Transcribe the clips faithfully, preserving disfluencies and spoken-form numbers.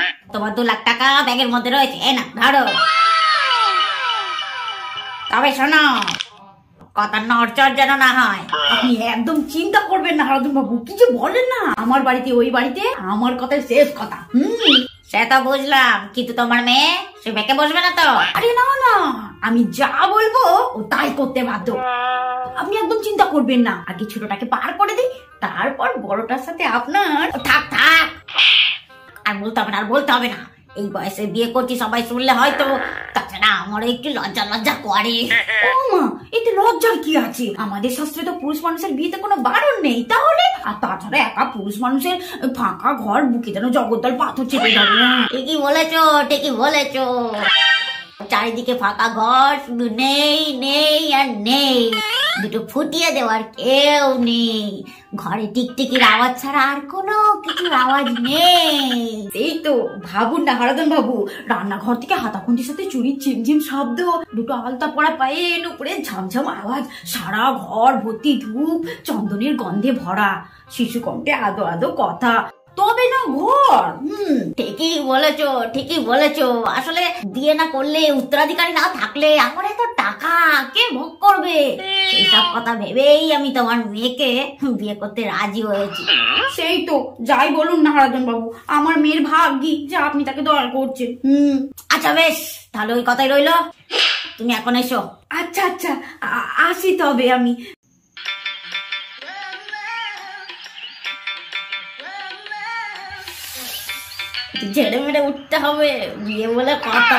তোমার দু লাখ টাকা ব্যাগের মধ্যে রয়েছে, এই না ধরো। তবে শোনো, কথা নড়চড় যেন না হয়। আপনি একদম চিন্তা করবেন না হারাধন বাবু, কি যে বলেন না, আমার বাড়িতে ওই বাড়িতে আমার কথাই শেষ কথা। হুম, সে তো বুঝলাম, কিন্তু তোমার মেয়ে সে বেঁকে বসবে না তো? আরে না না, আমি যা বলবো ও তাই করতে বাধ্য। আপনি একদম চিন্তা করবেন না, আগে ছোটটাকে পার করে দিই, তারপর বড়টার সাথে আপনার। থাক থাক, আর বলতে হবে না, আর বলতে হবে না। এই বয়সে বিয়ে করছি সবাই শুনলে হয়তো, তাছাড়া আমার একটু লজ্জা লজ্জা করে। ও মা, এতে লজ্জার কি আছে? আমাদের শাস্ত্রে তো পুরুষ মানুষের বিয়েতে কোনো বারণ নেই তাহলে। আর তাছাড়া একা পুরুষ মানুষের ফাঁকা ঘর, বুকে যেন জগদ্দল পাথর চেপে যাবে। ঠিকই বলেছো, ঠিকই বলেছো। চারিদিকে ফাঁকা ঘর, শুধু নেই নেই আর নেই, দুটো ফুটিয়ে দেওয়ার কেউ নেই। ঘরে টিকটিকির আওয়াজ ছাড়া আর কোনো কিছুর আওয়াজ নেই। এই তো ভাবুন না হারাধন বাবু, রান্নাঘর থেকে হাতাখুন্তির সাথে চুরির ঝিমঝিম শব্দ, দুটো আলতা পড়া পায়ে উপরে ঝামঝাম আওয়াজ, সারা ঘর ভর্তি ধূপ, চন্দনের গন্ধে ভরা, শিশু কণ্ঠে আদো আদো কথা, তবে না ঘর। হুম, ঠিকই বলেছো, ঠিকই বলেছো। আসলে বিয়ে না করলে, উত্তরাধিকারী না থাকলে আমার এত টাকা কে ভোগ করবে? এইসব কথা ভেবেই আমি তোমার মেয়েকে বিয়ে করতে রাজি হয়েছি। সেই তো, যাই বলুন না হারাধন বাবু, আমার মেয়ের ভাগ্যি যে আপনি তাকে দয়া করছেন। হুম, আচ্ছা বেশ, তাহলে ওই কথাই রইলো, তুমি এখন এসো। আচ্ছা আচ্ছা, আসি তবে আমি। ঝেড়ে মেরে উঠতে হবে, বিয়ে বলে কথা।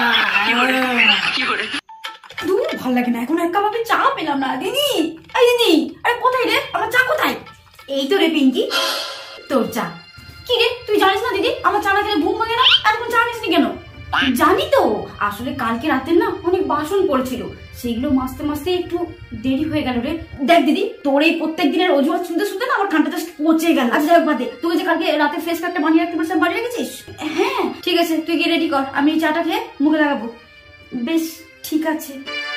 দূর, ভাল লাগে না, এখন এক কাপ আমি চা পেলাম না। দিদি, এই দিদি, আরে কোথায় রে, আমার চা কোথায়? এই তো রে পিঙ্কি, তোর চা। কি রে, তুই জানিস না দিদি আমার চা না খেলে ঘুম ভাঙে না? এখন চা নিসনি কেন? জানি তো, আসলে কালকে রাতে না অনেক বাসন পড়েছিল, সেগুলো মাজতে মাজতে একটু দেরি হয়ে গেল রে। দেখ দিদি, তোর এই প্রত্যেক দিনের অজুহাত শুনতে শুনতে না আমার কানটা জাস্ট পচে গেল। আচ্ছা যাই হোক বাদে, তুই যে কালকে রাতে ফেস প্যাকটা বানিয়ে রাখতে পারছিস, বানিয়ে রেখেছিস? হ্যাঁ ঠিক আছে, তুই গিয়ে রেডি কর, আমি এই চাটা খেয়ে মুখে লাগাবো। বেশ ঠিক আছে।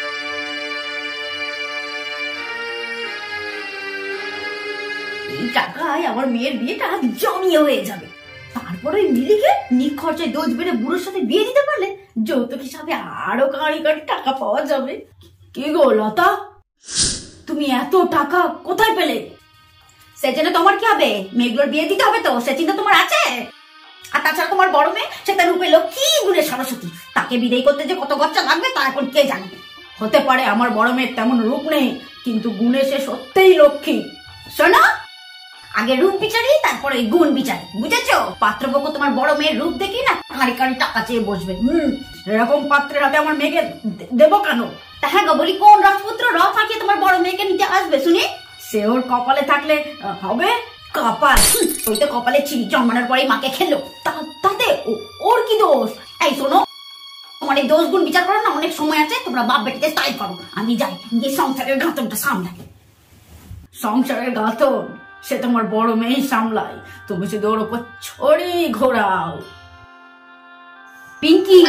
এই টাকায় আমার মেয়ের বিয়েটা জমিয়ে হয়ে যাবে। তারপরে ওই মিলিকে নিখরচায় দোজ বেড়ে বুড়োর সাথে বিয়ে দিতে পারলে যৌতুক হিসাবে আরো কাঁড়ি কাঁড়ি টাকা পাওয়া যাবে। কি গো লতা, তুমি এত টাকা কোথায় পেলে? সে জন্য তোমার কি হবে? মেয়েগুলোর বিয়ে দিতে হবে তো, সে চিন্তা তোমার আছে? আর তাছাড়া তোমার বড় মেয়ে, সে তার রূপে লক্ষ্মী গুণে সরস্বতী, তাকে বিদায় করতে যে কত খরচা লাগবে তা এখন কে জানে। হতে পারে আমার বড় মেয়ের তেমন রূপ নেই, কিন্তু গুণে সে সত্যিই লক্ষ্মী। শোনো, আগে রূপ বিচারি, তারপরে গুণ বিচারি, বুঝেছো? পাত্রপক্ষ তোমার বড় মেয়ের রূপ দেখি না কাঁড়ি কাঁড়ি টাকা চেয়ে বসবে। হম, এরকম পাত্রের হাতে আমার মেয়েকে দেবো কেন? তা হ্যাঁ গো, বলি কোন রাজপুত্র রথ আঁকিয়ে তোমার বড় মেয়েকে নিতে আসবে শুনি? সে ওর কপালে থাকলে হবে। কপাল, ওই তো কপালে ছিঁড়ি জন্মানোর পরেই মাকে খেলো, তাতে ওর কি দোষ? এই শোনো, তোমার এই দোষ গুণ বিচার করো না, অনেক সময় আছে, তোমরা বাপ বেটিতে তাই করো। আমি যাই গিয়ে সংসারের ঘাতনটা সামলাই। সংসারের ঘাতন সে তোমার বড় মেয়ে সামলায়, তুমি শুধু ওর উপর ছড়ি ঘোরাও। পিঙ্কি,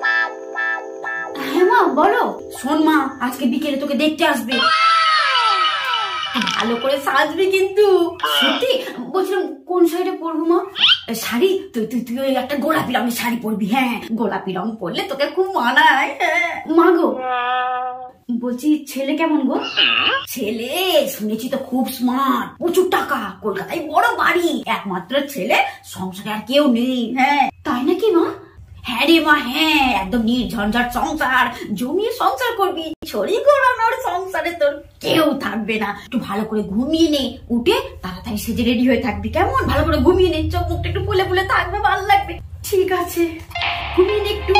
হ্যাঁ মা বলো। শোন মা, আজকে বিকেলে তোকে দেখতে আসবে, ভালো করে সাজবি কিন্তু। সত্যি বলছিলাম, কোন শাড়িটা পরবো মা? শাড়ি, তুই তুই তুই ওই একটা গোলাপি রঙের শাড়ি পরবি। হ্যাঁ, গোলাপি রং পরলে তোকে খুব মানায়। মা গো, বলছি ছেলে কেমন গো? ছেলে শুনেছি তো খুব স্মার্ট, প্রচুর টাকা, কলকাতায় বড় বাড়ি, একমাত্র ছেলে, সংসারে আর কেউ নেই। হ্যাঁ তাই নাকি মা? হ্যাঁ রে মা, হ্যাঁ, একদম নির্ঝঞ্ঝাট সংসার, জমিয়ে সংসার করবি, ছড়ি ঘোরানোর সংসারে তোর কেউ থাকবে না। একটু ভালো করে ঘুমিয়ে নে, উঠে তাড়াতাড়ি সেজে রেডি হয়ে থাকবি, কেমন? ভালো করে ঘুমিয়ে নে, চোখ মুখটা একটু ফুলে ফুলে থাকবে, ভালো লাগবে। ঠিক আছে, ঘুমিয়ে নে একটু।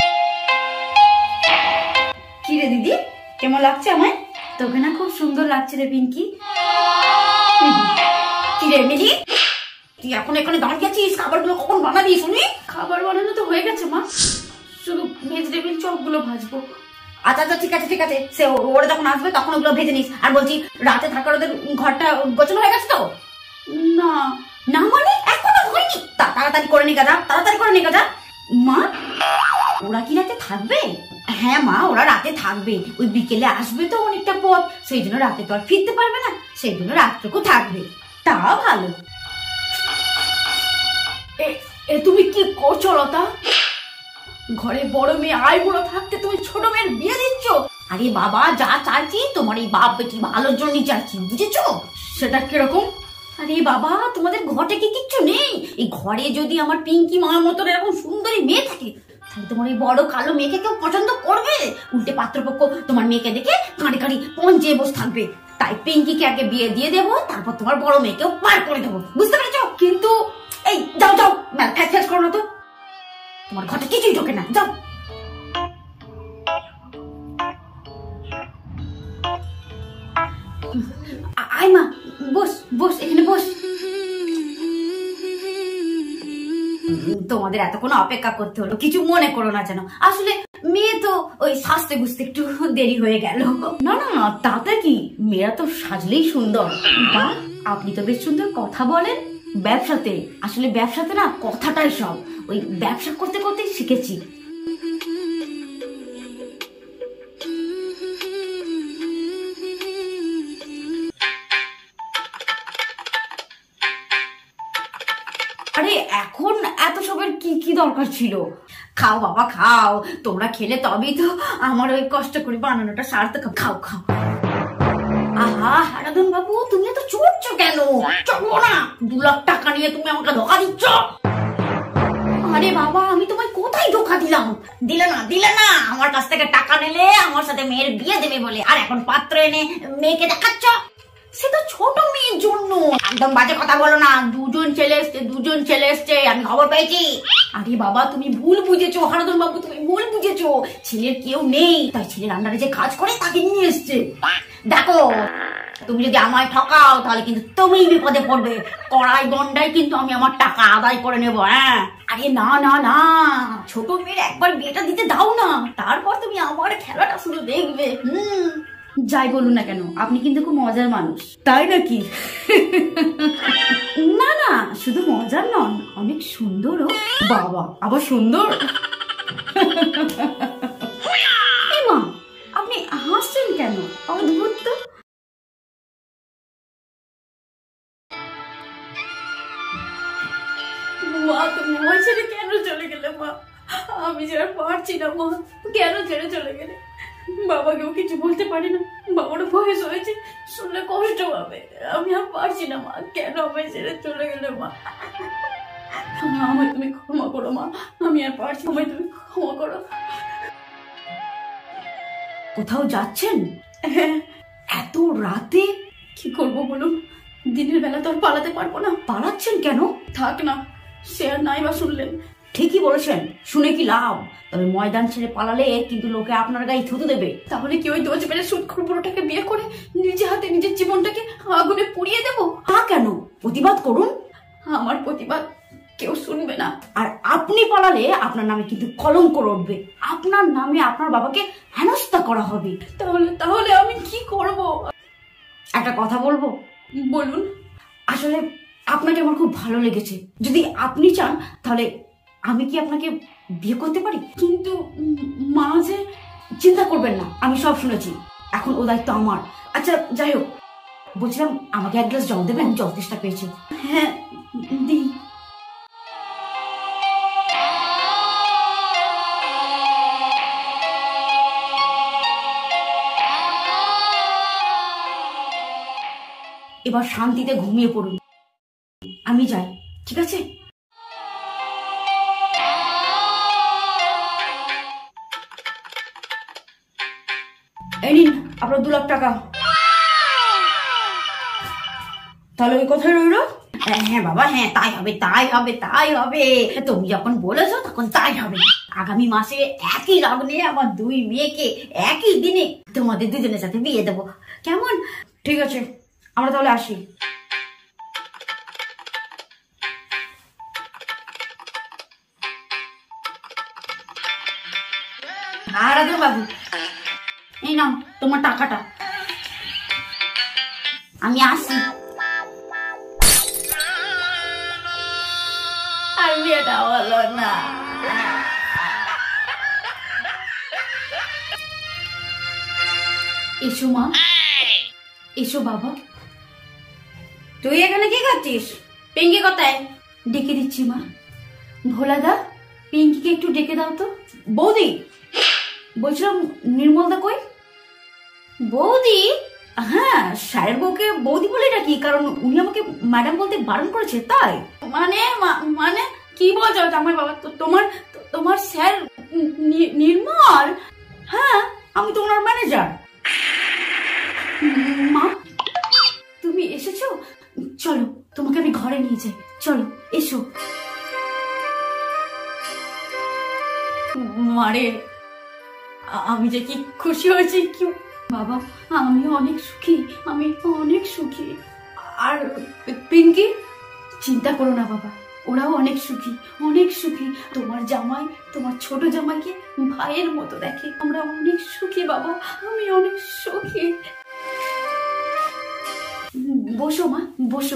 কি রে দিদি, কেমন লাগছে আমায়? তোকে না খুব সুন্দর লাগছে রে পিঙ্কি। কি রে মিলি, তুই এখন এখানে দাঁড়িয়ে আছিস, খাবারগুলো কখন বানাবি শুনি? খাবার বানানো তো হয়ে গেছে মা, শুধু ভেজিটেবিল চপগুলো ভাজবো। আচ্ছা আচ্ছা ঠিক আছে ঠিক আছে, সে ওরা যখন আসবে তখন ওগুলো ভেজে নিস। আর বলছি, রাতে থাকার ওদের ঘরটা গোছানো হয়ে গেছে তো? না না মানে এখনো হয়নি? তাড়াতাড়ি করে নিয়ে যা, তাড়াতাড়ি করে নিয়ে যা। মা, ওরা কি রাতে থাকবে? হ্যাঁ মা, ওরা রাতে থাকবে, ওই বিকেলে আসবে তো অনেকটা পথ, সেই জন্য রাতে তো আর ফিরতে পারবে না, সেই জন্য রাতটুকু থাকবে। তা ভালো। এ তুমি কি করছো লতা? ঘরে বড় মেয়ে আয় বুড়ো থাকতে তুমি ছোট মেয়ের বিয়ে দিচ্ছ? আরে বাবা, যা চাইছি তোমার এই বাপ বেটি ভালোর জন্যই চাইছি, বুঝেছো? সেটা কিরকম? আরে বাবা, তোমাদের ঘরে কি কিচ্ছু নেই? এই ঘরে যদি আমার পিঙ্কি মার মতন এরকম সুন্দরী মেয়ে থাকে, তাহলে তোমার এই বড় কালো মেয়েকে কেউ পছন্দ করবে? উল্টে পাত্রপক্ষ তোমার মেয়েকে দেখে কাঁড়ি কাঁড়ি পঞ্চে বসে থাকবে। তাই পিঙ্কিকে আগে বিয়ে দিয়ে দেবো, তারপর তোমার বড় মেয়েকেও পার করে দেবো, বুঝতে পেরেছো? কিন্তু এই যাও যাও, ফ্যাস ফ্যাস করো না তো, তোমার ঘরে কিছুই ঢোকে না, যাও। আয় মা, বস বস, এখানে বস। তোমাদের এতক্ষণ অপেক্ষা করতে হলো, কিছু মনে করো না যেন। আসলে মেয়ে তো ওই সাজতে গুজতে একটু দেরি হয়ে গেল। না না, তাতে কি, মেয়েরা তো সাজলেই সুন্দর। বা আপনি তো বেশ সুন্দর কথা বলেন। ব্যবসাতে, আসলে ব্যবসাতে না কথাটাই সব। ওই ব্যবসা করতে করতে শিখেছি। আরে এখন এত সবের কি কি দরকার ছিল? খাও বাবা খাও, তোমরা খেলে তবেই তো আমার ওই কষ্ট করে বানানোটা সার্থক। খাও খাও। আহা হারাধন বাবু, তুমি তো চড়ছো কেন? চড়বো না, দু লাখ টাকা নিয়ে তুমি আমাকে ধোকা দিচ্ছ। আরে বাবা, আমি তোমায় কোথায় ধোকা দিলাম? দিলে না দিলে না, আমার কাছ থেকে টাকা নিলে আমার সাথে মেয়ের বিয়ে দেবে বলে, আর এখন পাত্র এনে মেয়েকে দেখাচ্ছ। সে তো ছোট মেয়ের জন্য। একদম বাজে কথা বলো না। দুজন ছেলে এসছে, দুজন ছেলে এসছে, আমি খবর পেয়েছি। আরে বাবা, তুমি ভুল বুঝেছো হারাধন বাবু, তুমি ভুল বুঝেছো। ছেলের কেউ নেই, তাই ছেলের আন্ডারে যে কাজ করে তাকে নিয়ে এসছে। দেখো, তুমি যদি আমায় ঠকাও তাহলে কিন্তু তুমিই বিপদে পড়বে। কড়াই গন্ডায় কিন্তু আমি আমার টাকা আদায় করে নেবো। হ্যাঁ, আরে না না না, ছোট মেয়ের একবার বিয়েটা দিতে দাও না, তারপর তুমি আমার খেলাটা শুধু দেখবে। হুম, যাই বলুন না কেন, আপনি কিন্তু খুব মজার মানুষ। তাই নাকি? না না, শুধু মজার নন, অনেক সুন্দরও। বাবা, আবার সুন্দর? এই মা, আপনি হাসছেন কেন? অদ্ভুত তো। মা, তুমি আমার ছেড়ে কেন চলে গেলে? মা, আমি যে আর পারছি না। মা, কেন ছেড়ে চলে গেলে? বাবাকেও কিছু বলতে পারি না, বাবারও বয়স হয়েছে, শুনলে কষ্ট হবে। আমি আর পারছি না। মা, কেন আমায় ছেড়ে চলে গেলে? মা, আমায় তুমি ক্ষমা করো। মা, আমি আর পারছি, আমায় তুমি ক্ষমা করো। কোথাও যাচ্ছেন এত রাতে? কি করবো বলুন, দিনের বেলা তো আর পালাতে পারবো না। পালাচ্ছেন কেন? থাক না, সে আর নাই বা শুনলেন। ঠিকই বলেছেন, শুনে কি লাভ? তবে ময়দান ছেড়ে পালালে কিন্তু লোকে আপনার গায়ে থুতু দেবে। তাহলে কি ওই দোজ বেড়ে সুদখোর বুড়োটাকে বিয়ে করে নিজে হাতে নিজের জীবনটাকে আগুনে পুড়িয়ে দেবো? তা কেন? প্রতিবাদ করুন। আমার প্রতিবাদ কেউ শুনবে না। আর আপনি পালালে আপনার নামে কিন্তু কলঙ্ক উঠবে। আপনার নামে আপনার বাবাকে হেনস্থা করা হবে। তাহলে তাহলে আমি কি করব? একটা কথা বলবো? বলুন। আসলে আপনাকে আমার খুব ভালো লেগেছে। যদি আপনি চান তাহলে আমি কি আপনাকে বিয়ে করতে পারি? কিন্তু মা যে। চিন্তা করবেন না, আমি সব শুনেছি। এখন ও দায়িত্ব আমার। আচ্ছা যাই হোক, বলছিলাম আমাকে এক গ্লাস জল দেবেন? জল তেষ্টা পেয়েছে। হ্যাঁ, দিই। এবার শান্তিতে ঘুমিয়ে পড়ুন, আমি যাই, ঠিক আছে? এই নিন আপনার দু লাখ টাকা। তাহলে ওই কথাই রইল। হ্যাঁ বাবা, হ্যাঁ তাই হবে, তাই হবে, তাই হবে। তুমি যখন বলেছো তখন তাই হবে। আগামী মাসে একই লগ্নে আমার দুই মেয়েকে একই দিনে তোমাদের দুজনের সাথে বিয়ে দেবো, কেমন? ঠিক আছে, আমরা তাহলে আসি। হারাধন বাবু, এই নাও তোমার টাকাটা, আমি আসি। আর বিয়েটা হলো না। এসো মা, এসো বাবা। তুই এখানে কি করছিস? পিঙ্কি কোথায়? ডেকে দিচ্ছি মা। ভোলাদা, পিঙ্কিকে একটু ডেকে দাও তো। বৌদি, বলছিলাম নির্মলদা কই? বৌদি? হ্যাঁ, স্যারের বউকে বৌদি বলে ডাকি, কারণ উনি আমাকে ম্যাডাম বলতে বারণ করেছে তাই। মানে মানে কি বলছো জামাই বাবা? তোমার তোমার স্যার নির্মল? হ্যাঁ, আমি তো ওনার ম্যানেজার। মা, তুমি এসেছো? চলো, তোমাকে আমি ঘরে নিয়ে যাই। চলো, এসো। মারে, আমি যে কি খুশি হয়েছি কি বাবা, আমি অনেক সুখী, আমি অনেক সুখী। আর পিঙ্কি, চিন্তা করো না বাবা, ওরাও অনেক সুখী, অনেক সুখী। তোমার জামাই তোমার ছোট জামাইকে ভাইয়ের মতো দেখে। আমরা অনেক সুখী বাবা, আমি অনেক সুখী। বসো মা, বসো।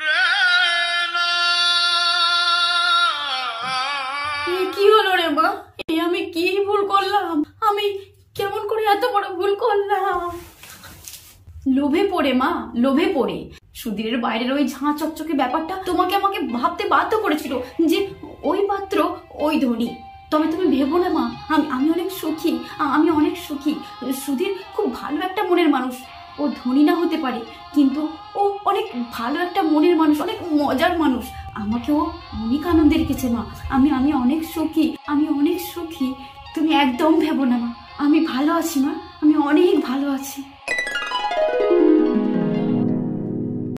কি হলো রে মা? আমি কি ভুল করলাম? আমি কেমন করে এত বড় ভুল করলাম? লোভে পড়ে মা, লোভে পড়ে। সুধীরের বাইরের ওই ঝাঁ চকচকে ব্যাপারটা তোমাকে আমাকে ভাবতে বাধ্য করেছিল যে ওই পাত্র ওই ধনী। তবে তুমি ভেবো না মা, আমি আমি অনেক সুখী, আমি অনেক সুখী। সুধীর খুব ভালো একটা মনের মানুষ। ও ধনী না হতে পারে, কিন্তু ও অনেক ভালো একটা মনের মানুষ, অনেক মজার মানুষ। আমাকে ও অনেক আনন্দে রেখেছে মা। আমি আমি অনেক সুখী, আমি অনেক সুখী। তুমি একদম ভেবো না মা, আমি ভালো আছি মা, আমি অনেক ভালো আছি।